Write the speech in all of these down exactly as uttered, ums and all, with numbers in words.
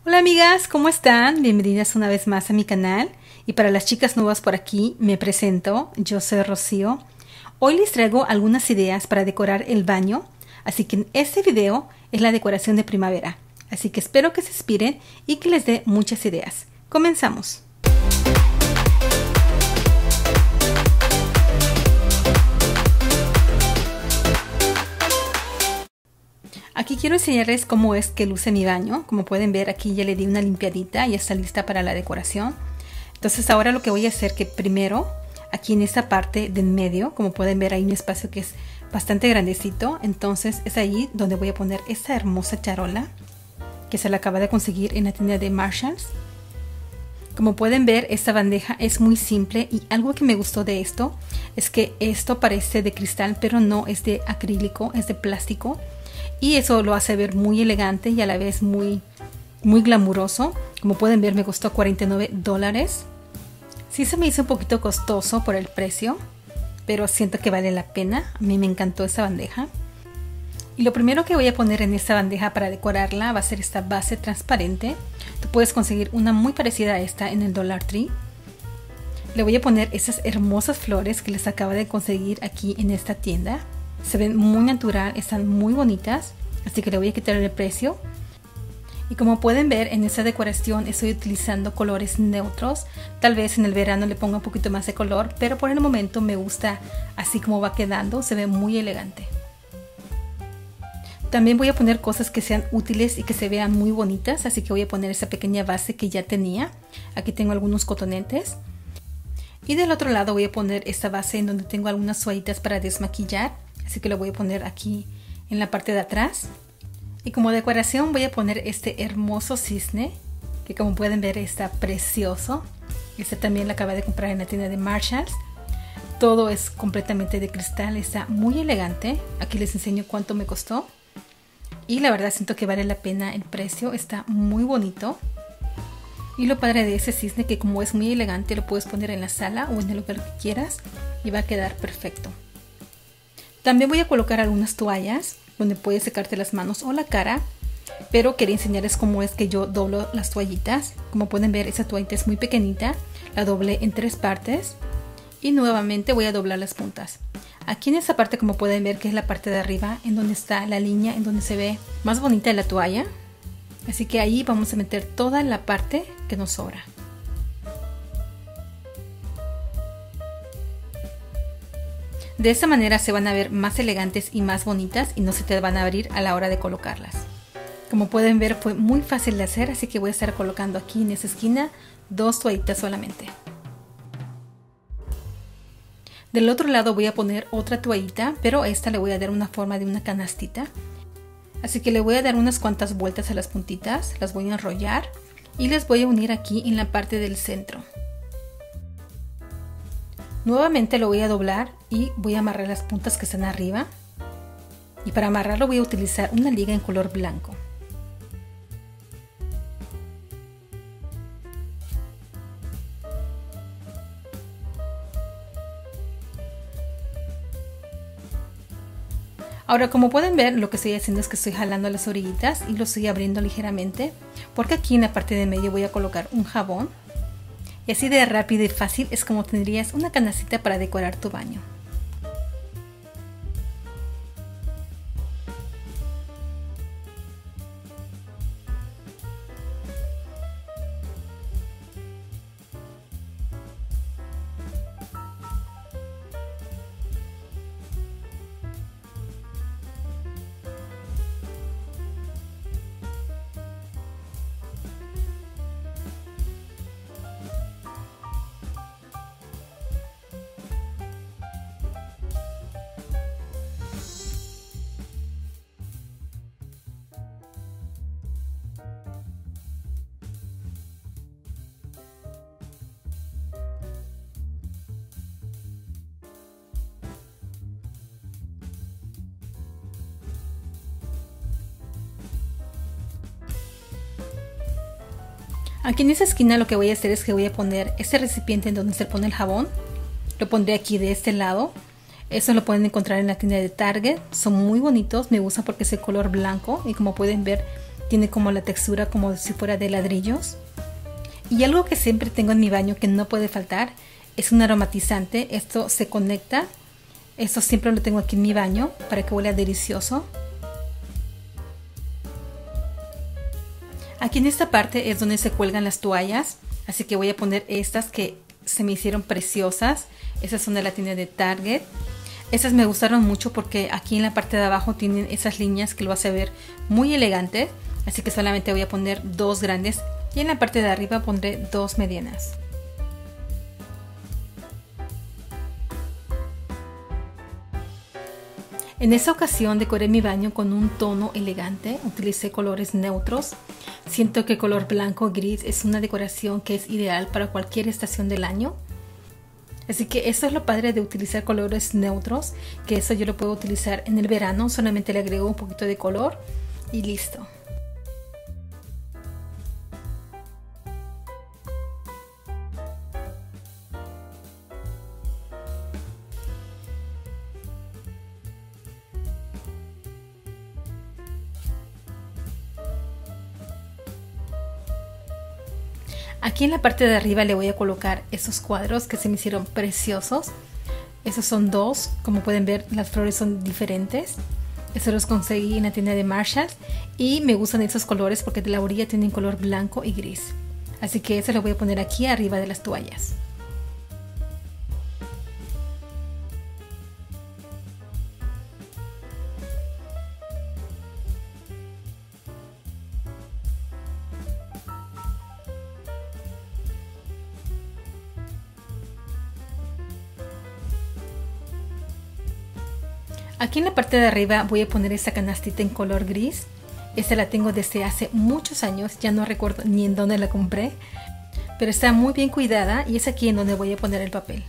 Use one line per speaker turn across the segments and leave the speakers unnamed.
Hola amigas, ¿cómo están? Bienvenidas una vez más a mi canal. Y para las chicas nuevas por aquí, me presento. Yo soy Rocío. Hoy les traigo algunas ideas para decorar el baño. Así que en este video es la decoración de primavera. Así que espero que se inspiren y que les dé muchas ideas. Comenzamos. Aquí quiero enseñarles cómo es que luce mi baño. Como pueden ver, aquí ya le di una limpiadita y está lista para la decoración. Entonces ahora lo que voy a hacer que primero, aquí en esta parte de en medio, como pueden ver, hay un espacio que es bastante grandecito. Entonces es ahí donde voy a poner esta hermosa charola que se la acaba de conseguir en la tienda de Marshalls. Como pueden ver, esta bandeja es muy simple y algo que me gustó de esto es que esto parece de cristal, pero no es de acrílico, es de plástico. Y eso lo hace ver muy elegante y a la vez muy, muy glamuroso. Como pueden ver, me costó cuarenta y nueve dólares. Sí se me hizo un poquito costoso por el precio, pero siento que vale la pena. A mí me encantó esta bandeja. Y lo primero que voy a poner en esta bandeja para decorarla va a ser esta base transparente. Tú puedes conseguir una muy parecida a esta en el Dollar Tree. Le voy a poner esas hermosas flores que les acabo de conseguir aquí en esta tienda. Se ven muy natural, están muy bonitas, así que le voy a quitar el precio. Y como pueden ver, en esta decoración estoy utilizando colores neutros. Tal vez en el verano le ponga un poquito más de color, pero por el momento me gusta así como va quedando, se ve muy elegante. También voy a poner cosas que sean útiles y que se vean muy bonitas, así que voy a poner esa pequeña base que ya tenía. Aquí tengo algunos cotonetes. Y del otro lado voy a poner esta base en donde tengo algunas toallitas para desmaquillar. Así que lo voy a poner aquí en la parte de atrás. Y como decoración voy a poner este hermoso cisne, que como pueden ver está precioso. Este también lo acabé de comprar en la tienda de Marshalls. Todo es completamente de cristal, está muy elegante. Aquí les enseño cuánto me costó. Y la verdad siento que vale la pena el precio, está muy bonito. Y lo padre de ese cisne que como es muy elegante lo puedes poner en la sala o en el lugar que quieras y va a quedar perfecto. También voy a colocar algunas toallas donde puedes secarte las manos o la cara, pero quería enseñarles cómo es que yo doblo las toallitas. Como pueden ver, esa toallita es muy pequeñita, la doblé en tres partes y nuevamente voy a doblar las puntas. Aquí en esta parte, como pueden ver, que es la parte de arriba, en donde está la línea, en donde se ve más bonita la toalla. Así que ahí vamos a meter toda la parte que nos sobra. De esta manera se van a ver más elegantes y más bonitas y no se te van a abrir a la hora de colocarlas. Como pueden ver, fue muy fácil de hacer, así que voy a estar colocando aquí en esa esquina dos toallitas solamente. Del otro lado voy a poner otra toallita, pero a esta le voy a dar una forma de una canastita. Así que le voy a dar unas cuantas vueltas a las puntitas, las voy a enrollar y las voy a unir aquí en la parte del centro. Nuevamente lo voy a doblar y voy a amarrar las puntas que están arriba. Y para amarrarlo voy a utilizar una liga en color blanco. Ahora, como pueden ver, lo que estoy haciendo es que estoy jalando las orillitas y lo estoy abriendo ligeramente, porque aquí en la parte de medio voy a colocar un jabón. Y así de rápido y fácil es como tendrías una canastita para decorar tu baño. Aquí en esa esquina lo que voy a hacer es que voy a poner este recipiente en donde se pone el jabón. Lo pondré aquí de este lado. Eso lo pueden encontrar en la tienda de Target. Son muy bonitos, me gustan porque es el color blanco y como pueden ver Tiene como la textura como si fuera de ladrillos. Y algo que siempre tengo en mi baño que no puede faltar es un aromatizante. Esto se conecta. Esto siempre lo tengo aquí en mi baño para que huela delicioso. Aquí en esta parte es donde se cuelgan las toallas. Así que voy a poner estas que se me hicieron preciosas. Esas son de la tienda de Target. Estas me gustaron mucho porque aquí en la parte de abajo tienen esas líneas que lo hace ver muy elegante. Así que solamente voy a poner dos grandes y en la parte de arriba pondré dos medianas. En esta ocasión decoré mi baño con un tono elegante, utilicé colores neutros. Siento que el color blanco gris es una decoración que es ideal para cualquier estación del año. Así que eso es lo padre de utilizar colores neutros, que eso yo lo puedo utilizar en el verano, solamente le agrego un poquito de color y listo. Aquí en la parte de arriba le voy a colocar esos cuadros que se me hicieron preciosos. Esos son dos, como pueden ver las flores son diferentes. Esos los conseguí en la tienda de Marshalls y me gustan esos colores porque de la orilla tienen color blanco y gris. Así que eso lo voy a poner aquí arriba de las toallas. Aquí en la parte de arriba voy a poner esta canastita en color gris. Esta la tengo desde hace muchos años, ya no recuerdo ni en dónde la compré. Pero está muy bien cuidada y es aquí en donde voy a poner el papel.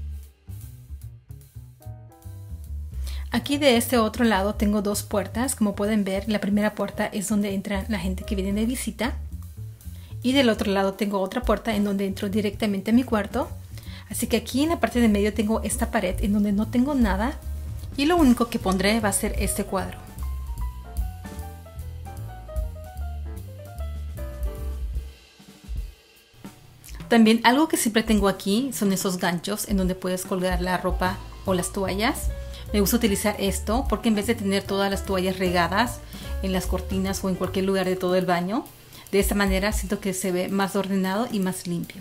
Aquí de este otro lado tengo dos puertas, como pueden ver. La primera puerta es donde entra la gente que viene de visita. Y del otro lado tengo otra puerta en donde entro directamente a mi cuarto. Así que aquí en la parte de medio tengo esta pared en donde no tengo nada. Y lo único que pondré va a ser este cuadro. También algo que siempre tengo aquí son esos ganchos en donde puedes colgar la ropa o las toallas. Me gusta utilizar esto porque en vez de tener todas las toallas regadas en las cortinas o en cualquier lugar de todo el baño, de esta manera siento que se ve más ordenado y más limpio.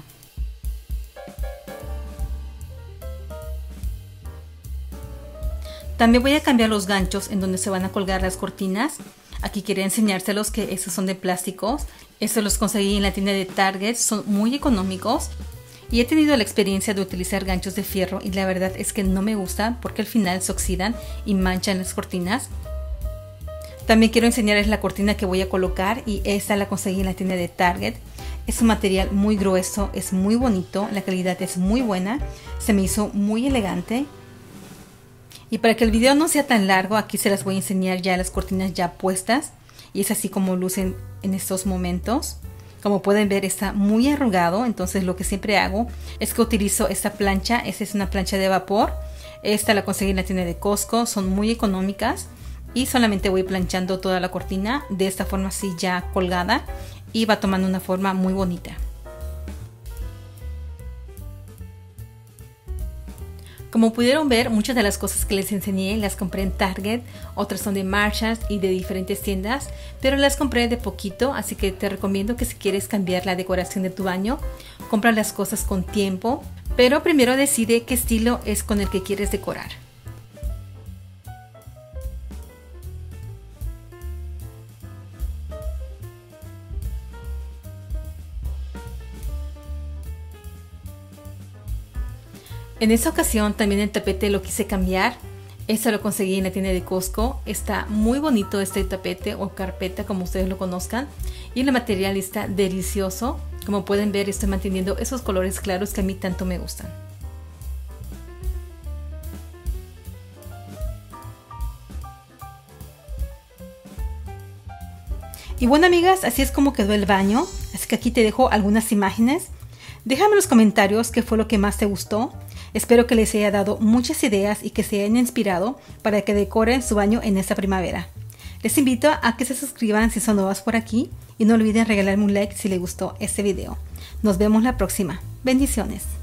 También voy a cambiar los ganchos en donde se van a colgar las cortinas. Aquí quería enseñárselos que esos son de plásticos. Estos los conseguí en la tienda de Target, son muy económicos. Y he tenido la experiencia de utilizar ganchos de fierro y la verdad es que no me gustan porque al final se oxidan y manchan las cortinas. También quiero enseñarles la cortina que voy a colocar y esta la conseguí en la tienda de Target. Es un material muy grueso, es muy bonito, la calidad es muy buena, se me hizo muy elegante. Y para que el video no sea tan largo, aquí se las voy a enseñar ya las cortinas ya puestas. Y es así como lucen en estos momentos. Como pueden ver está muy arrugado, entonces lo que siempre hago es que utilizo esta plancha. Esta es una plancha de vapor. Esta la conseguí en la tienda de Costco, son muy económicas. Y solamente voy planchando toda la cortina de esta forma así ya colgada. Y va tomando una forma muy bonita. Como pudieron ver, muchas de las cosas que les enseñé las compré en Target, otras son de Marshalls y de diferentes tiendas, pero las compré de poquito, así que te recomiendo que si quieres cambiar la decoración de tu baño, compra las cosas con tiempo, pero primero decide qué estilo es con el que quieres decorar. En esta ocasión también el tapete lo quise cambiar. Este lo conseguí en la tienda de Costco. Está muy bonito este tapete o carpeta como ustedes lo conozcan. Y el material está delicioso. Como pueden ver estoy manteniendo esos colores claros que a mí tanto me gustan. Y bueno amigas, así es como quedó el baño. Así que aquí te dejo algunas imágenes. Déjame en los comentarios qué fue lo que más te gustó. Espero que les haya dado muchas ideas y que se hayan inspirado para que decoren su baño en esta primavera. Les invito a que se suscriban si son nuevas por aquí y no olviden regalarme un like si les gustó este video. Nos vemos la próxima. Bendiciones.